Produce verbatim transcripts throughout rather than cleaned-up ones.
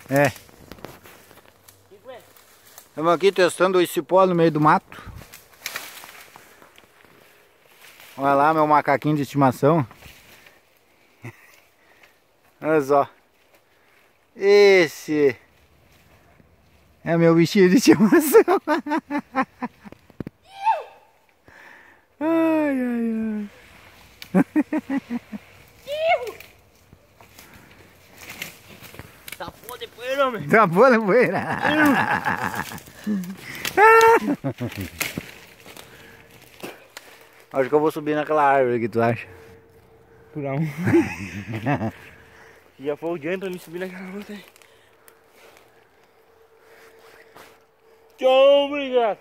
É. Estamos aqui testando o cipó no meio do mato. Olha lá meu macaquinho de estimação. Olha só. Esse é meu bichinho de estimação. Ai, ai, ai. Tapou de poeira, homem. Tapou de poeira. Acho que eu vou subir naquela árvore que tu acha. Por um. Já foi o dia pra me subir naquela outra aí. Tchau, obrigado.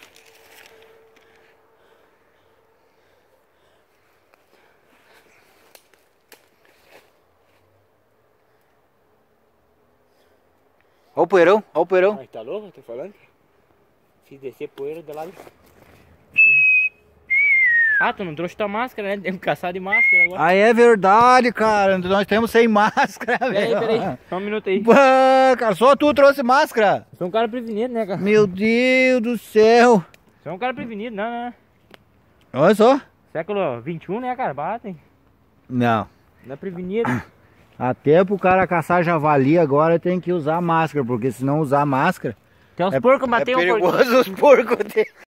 Olha o poeirão, olha o poeirão. Ai, tá louco? Tô falando? Se descer poeira do lado. Ah, tu não trouxe tua máscara, né? Tem que caçar de máscara agora. Ah, é verdade, cara. Nós temos sem máscara, velho. Peraí, peraí. Só um minuto aí. Pô, cara, só tu trouxe máscara. Sou um cara prevenido, né, cara? Meu Deus do céu. Sou um cara prevenido, não, não. Olha só. Século vinte e um, né, cara? Batem. Não. Não é prevenido. Até pro cara caçar javali agora tem que usar máscara, porque se não usar máscara... Tem uns é, porcos, matei é um porquinho. perigoso os porcos dele.